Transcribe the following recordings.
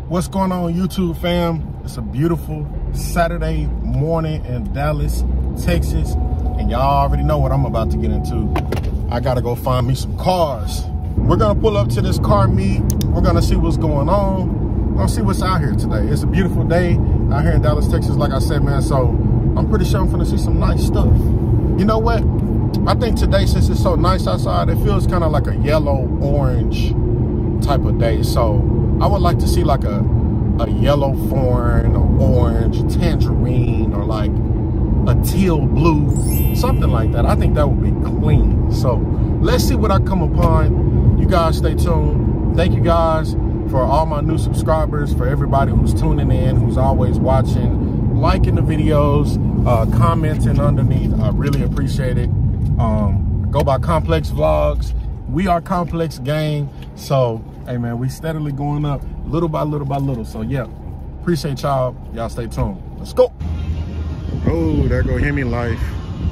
What's going on, YouTube fam? It's a beautiful Saturday morning in Dallas, Texas, and y'all already know what I'm about to get into. I gotta go find me some cars. We're gonna pull up to this car meet. We're gonna see what's going on. We're gonna see what's out here today. It's a beautiful day out here in Dallas, Texas, like I said, man. So I'm pretty sure I'm gonna see some nice stuff. You know what? I think today, since it's so nice outside, it feels kind of like a yellow-orange type of day. So I would like to see like a yellow fawn, or orange, tangerine, or like a teal blue, something like that. I think that would be clean. So let's see what I come upon. You guys stay tuned. Thank you guys for all my new subscribers, for everybody who's tuning in, who's always watching, liking the videos, commenting underneath. I really appreciate it. Go by Complx Vlogs. We are Complx gang. So hey man, we steadily going up little by little by little. So yeah, appreciate y'all. Y'all stay tuned. Let's go. Oh, there go Hemi Life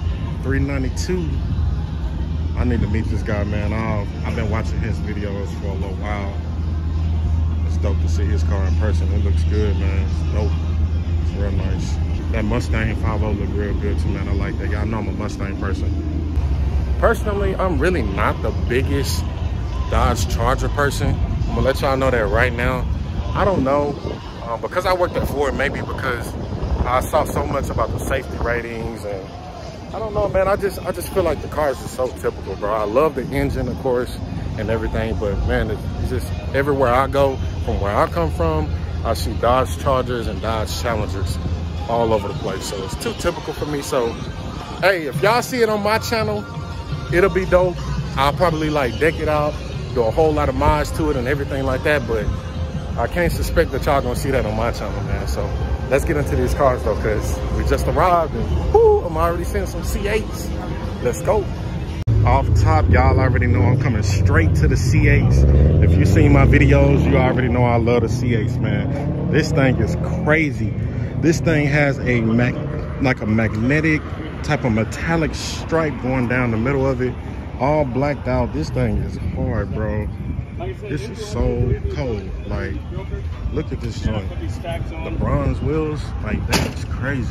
392. I need to meet this guy, man. I've been watching his videos for a little while. It's dope to see his car in person. It looks good, man. It's dope. It's real nice. That Mustang 5.0 look real good too, man. I like that. Y'all know I'm a Mustang person. Personally, I'm really not the biggest Dodge Charger person. I'm gonna let y'all know that right now. I don't know, because I worked at Ford, maybe because I saw so much about the safety ratings, and I don't know, man. I just feel like the cars are so typical, bro. I love the engine, of course, and everything, but man, it's just everywhere I go, from where I come from, I see Dodge Chargers and Dodge Challengers all over the place. So it's too typical for me. So hey, if y'all see it on my channel, it'll be dope. I'll probably like deck it out, do a whole lot of mods to it and everything like that, but I can't suspect that y'all gonna see that on my channel, man. So let's get into these cars though, because we just arrived and whoo, I'm already seeing some C8s. Let's go. Off top, y'all already know I'm coming straight to the C8s. If you've seen my videos, you already know I love the C8s, man. This thing is crazy. This thing has a magnetic type of metallic stripe going down the middle of it, all blacked out. This thing is hard, bro. This is so cold. Like, look at this joint. The bronze wheels, like, that's crazy.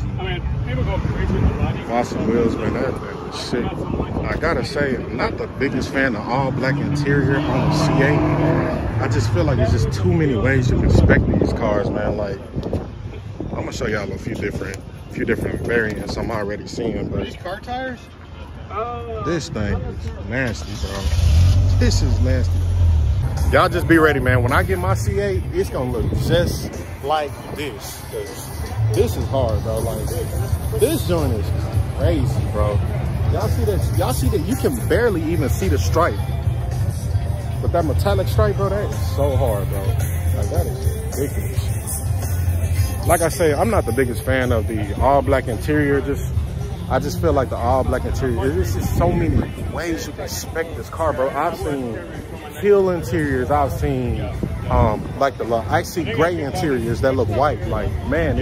Fossil wheels, man, that was sick. I gotta say, I'm not the biggest fan of all black interior on the C8. I just feel like there's just too many ways you can spec these cars, man. Like, I'm gonna show y'all a few different variants I'm already seeing, but these car tires? This thing is nasty, bro. This is nasty. Y'all just be ready, man. When I get my C8, it's gonna look just like this, because this is hard, bro. Like, this joint is crazy, bro. Y'all see that? Y'all see that? You can barely even see the stripe. But that metallic stripe, bro, that is so hard, bro. Like, that is ridiculous. Like I say, I'm not the biggest fan of the all black interior. I just feel like the all black interior, there's just so many ways you can spec this car, bro. I've seen teal interiors, I've seen like the icy gray interiors that look white. Like, man,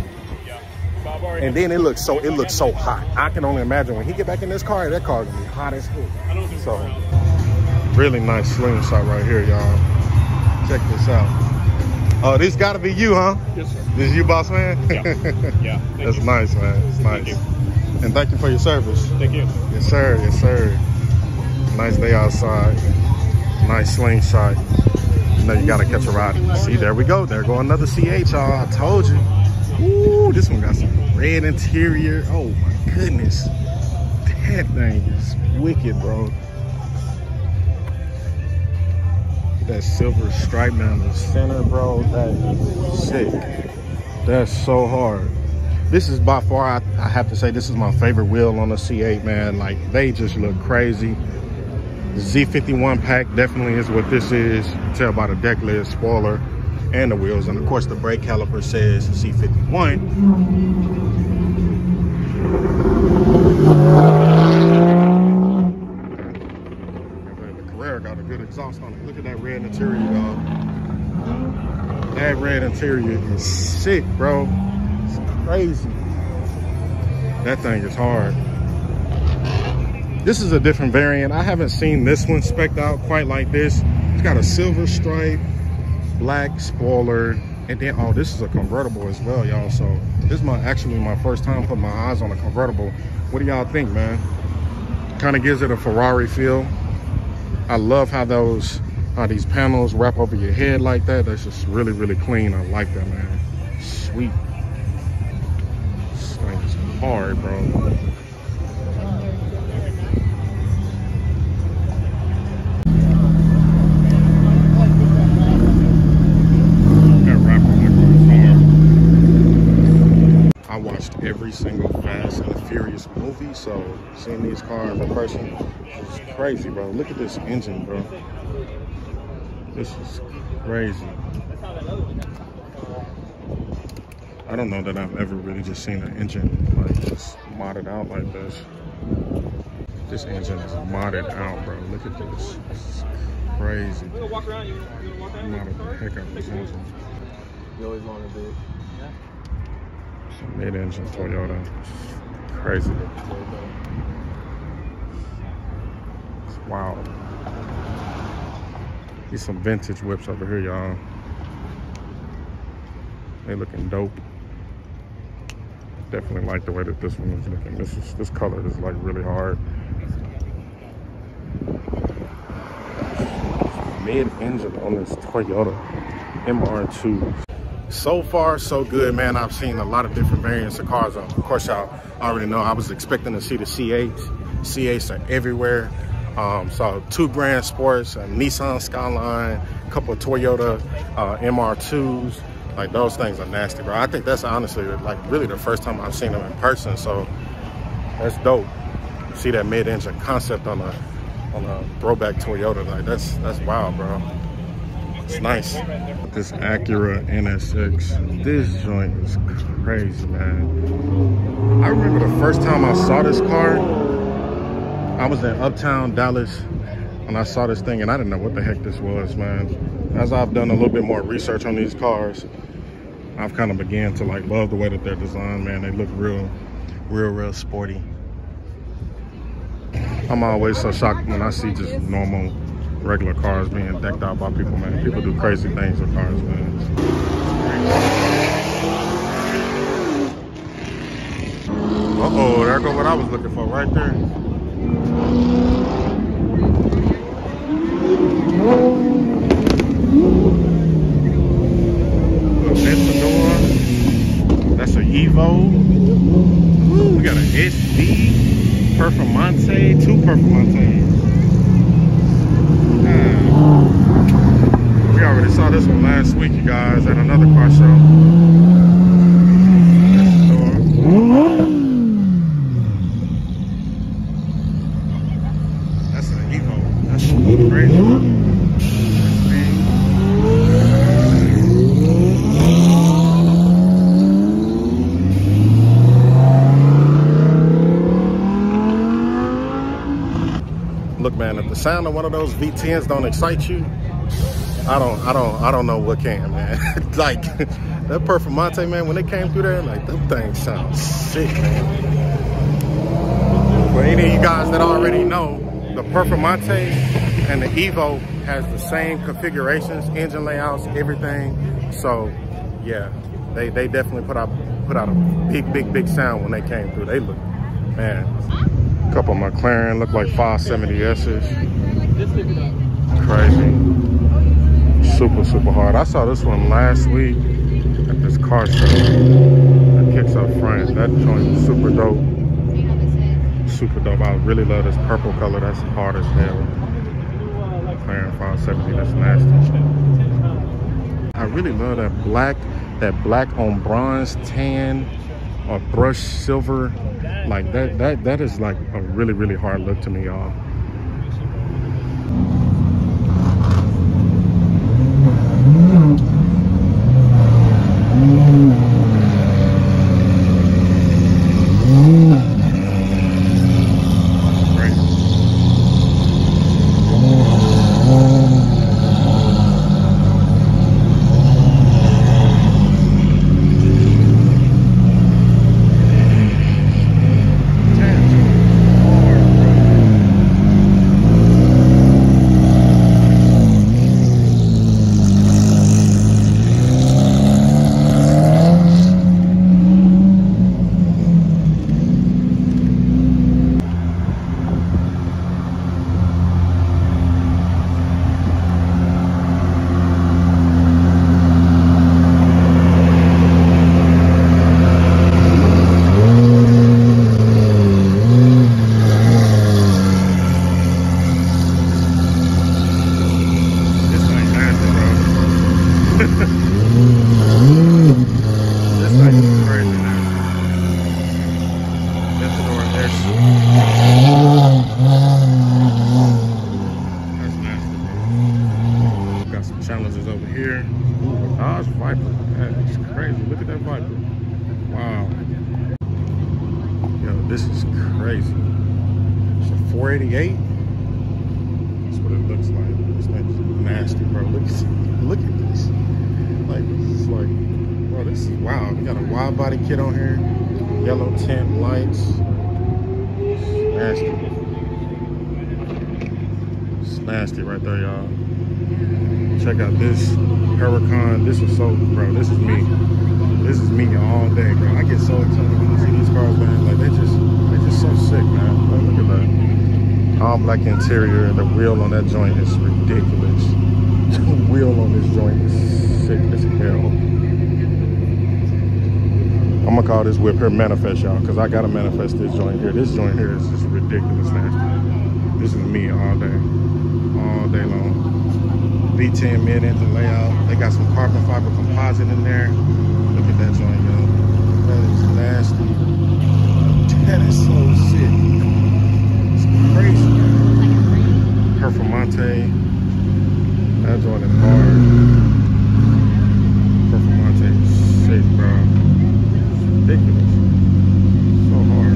and then it looks so hot. I can only imagine when he get back in this car, that car gonna be hot as hell. So really nice slingshot right here, y'all. Check this out. Oh, this gotta be you, huh? Yes, sir. This is you, boss man? Yeah. Yeah. That's nice, man. It's nice. And thank you for your service. Thank you. Yes, sir. Yes, sir. Nice day outside. Nice slingshot. You know you gotta catch a ride. See, there we go. There go another C8, y'all. I told you. Ooh, this one got some red interior. Oh my goodness. That thing is wicked, bro. That silver stripe down the center, bro. That is sick. That's so hard. This is by far, I have to say, this is my favorite wheel on the C8, man. Like, they just look crazy. The Z51 pack definitely is what this is. You can tell by the deck lid, spoiler, and the wheels. And of course, the brake caliper says Z51. Got a good exhaust on it. Look at that red interior, dog. That red interior is sick, bro. It's crazy. That thing is hard. This is a different variant. I haven't seen this one spec'd out quite like this. It's got a silver stripe. black spoiler, and then oh, this is a convertible as well, y'all. So this is actually my first time putting my eyes on a convertible. What do y'all think, man? Kind of gives it a Ferrari feel. I love how these panels wrap over your head like that. That's just really, really clean. I like that, man. Sweet. This thing is hard, bro. I watched every single Fast and the Furious movie, so seeing these cars in person is crazy, bro. Look at this engine, bro. This is crazy. I don't know that I've ever really just seen an engine like just modded out like this. This engine is modded out, bro. Look at this. This is crazy. Modded the heck out of this engine. You always want to do. Mid-engine Toyota. Crazy. It's wild. These some vintage whips over here, y'all. They looking dope. Definitely like the way that this one is looking. This color is like really hard. Mid-engine on this Toyota MR2. So far, so good, man. I've seen a lot of different variants of cars. Of course, y'all already know I was expecting to see the C8s. C8s are everywhere. Saw 2 Grand Sports, a Nissan Skyline, a couple of Toyota MR2s. Like, those things are nasty, bro. I think that's honestly, like, really the first time I've seen them in person. So that's dope. See that mid-engine concept on a throwback Toyota. Like, that's wild, bro. It's nice. This Acura NSX, this joint is crazy, man. I remember the first time I saw this car, I was in Uptown Dallas, and I saw this thing, and I didn't know what the heck this was, man. As I've done a little bit more research on these cars, I've kind of began to like love the way that they're designed, man. They look real sporty. I'm always so shocked when I see just normal, regular cars being decked out by people, man. People do crazy things with cars, man. Uh-oh, there go what I was looking for right there. Aventador. That's an Evo. We got an SV, Performante, 2 Performantes. We already saw this one last week, you guys, at another car show. That's an Evo. That's crazy. Look, man, if the sound of one of those V10s don't excite you, I don't know what can, man. Like that Performante, man, when they came through there, like them things sound sick, man. For any of you guys that already know, the Performante and the Evo has the same configurations, engine layouts, everything. So yeah, they definitely put out a big sound when they came through. They look, man. A couple of Mclaren look like 570S's. Crazy. Super hard. I saw this one last week at this car show. That kicks up front. That joint is super dope. Super dope. I really love this purple color. That's hard as hell. McLaren 570. That's nasty. I really love that black on bronze tan or brushed silver. Like that is like a really hard look to me, y'all. Viper. That's crazy. Look at that Viper. Wow. Yo, this is crazy. It's a 488. That's what it looks like. This thing's nasty, bro. Look at this. Like, this is like, bro, this is wow. You got a wide body kit on here. Yellow tint lights. It's nasty. It's nasty right there, y'all. Check out this Huracan. This is so, bro, this is me. This is me all day, bro. I get so excited when I see these cars, man. Like, they're just so sick, man. Like, look at that. All black interior. The wheel on that joint is ridiculous. The wheel on this joint is sick as hell. I'm gonna call this whip here manifest, y'all, because I gotta manifest this joint here. This joint here is just ridiculous nasty. This is me all day long. V10 mid-engine layout. They got some carbon fiber composite in there. Look at that joint, yo. That is nasty. That is so sick. It's crazy. Performante. That joint is hard. Performante is sick, bro. It's ridiculous. So hard.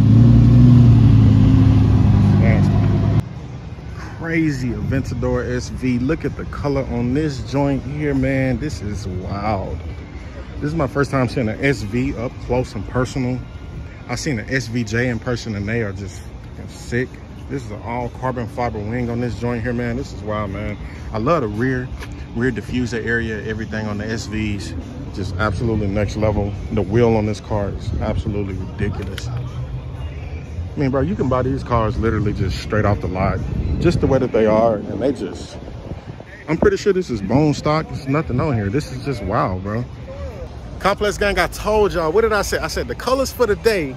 It's nasty. Crazy Aventador SV. Look at the color on this joint here, man. This is wild. This is my first time seeing an SV up close and personal. I've seen an SVJ in person and they are just sick. This is an all carbon fiber wing on this joint here, man. This is wild, man. I love the rear diffuser area, everything on the SVs. Just absolutely next level. The wheel on this car is absolutely ridiculous. I mean, bro, you can buy these cars literally just straight off the lot, just the way that they are, and they just, I'm pretty sure this is bone stock. There's nothing on here. This is just wild, bro. Complx gang, I told y'all, what did I say? I said the colors for today,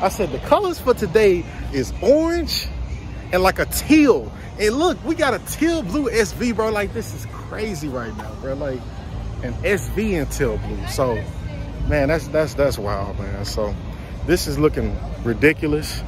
is orange and like a teal. And look, we got a teal blue SV, bro. Like, this is crazy right now, bro. Like, an SV in teal blue. So, man, that's wild, man. So, this is looking ridiculous.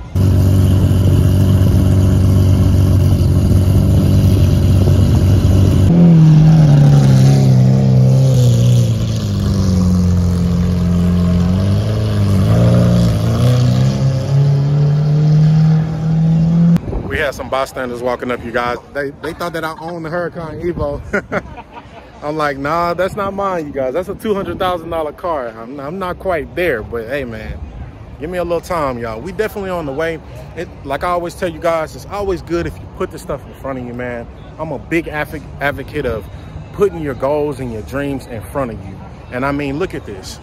We had some bystanders walking up, you guys. They thought that I owned the Huracan Evo. I'm like, nah, that's not mine, you guys. That's a $200,000 car. I'm not quite there, but hey, man, give me a little time, y'all. We definitely on the way. Like I always tell you guys, it's always good if you put this stuff in front of you, man. I'm a big advocate of putting your goals and your dreams in front of you. And I mean, look at this.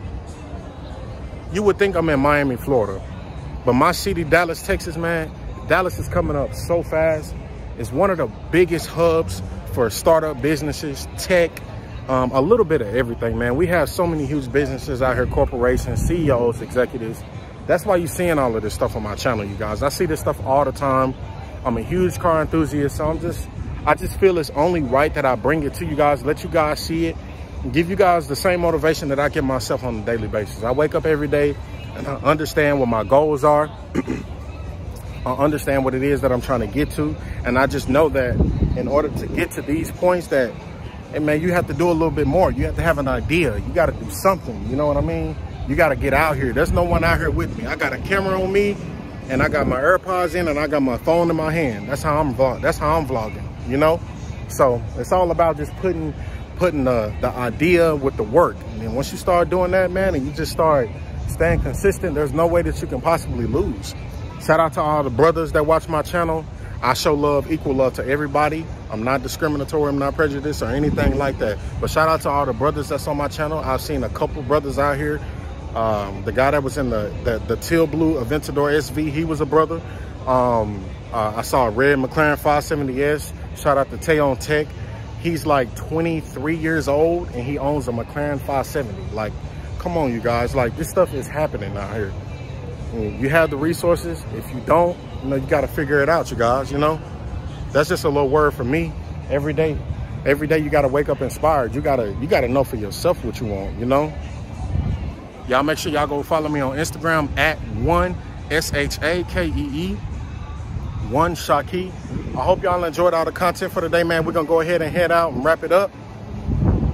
You would think I'm in Miami, Florida, but my city, Dallas, Texas, man, Dallas is coming up so fast. It's one of the biggest hubs for startup businesses, tech, a little bit of everything, man. We have so many huge businesses out here, corporations, CEOs, executives. That's why you're seeing all of this stuff on my channel, you guys. I see this stuff all the time. I'm a huge car enthusiast, so I just feel it's only right that I bring it to you guys, let you guys see it, and give you guys the same motivation that I give myself on a daily basis. I wake up every day and I understand what my goals are. I understand what it is that I'm trying to get to. And I just know that in order to get to these points that, hey man, you have to do a little bit more. You have to have an idea. You got to do something. You know what I mean? You got to get out here. There's no one out here with me. I got a camera on me and I got my AirPods in and I got my phone in my hand. That's how I'm vlogging, you know? So it's all about just putting the idea with the work. And then once you start doing that, man, and you just start staying consistent, there's no way that you can possibly lose. Shout out to all the brothers that watch my channel. I show love, equal love to everybody. I'm not discriminatory, I'm not prejudiced or anything like that. But shout out to all the brothers that's on my channel. I've seen a couple brothers out here. The guy that was in the teal blue Aventador SV, he was a brother. I saw a red Mclaren 570S. Shout out to Tayon Tech. He's like 23 years old and he owns a Mclaren 570. Like, come on, you guys. Like, this stuff is happening out here. You have the resources. If you don't, you know, you got to figure it out, you guys, you know. That's just a little word for me. Every day you got to wake up inspired. You got to know for yourself what you want, you know. Y'all make sure y'all go follow me on Instagram at 1SHAKEE, 1Shaki. I hope y'all enjoyed all the content for today, man. We're going to go ahead and head out and wrap it up.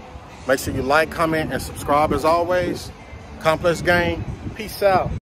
Make sure you like, comment, and subscribe as always. Complx Gang, peace out.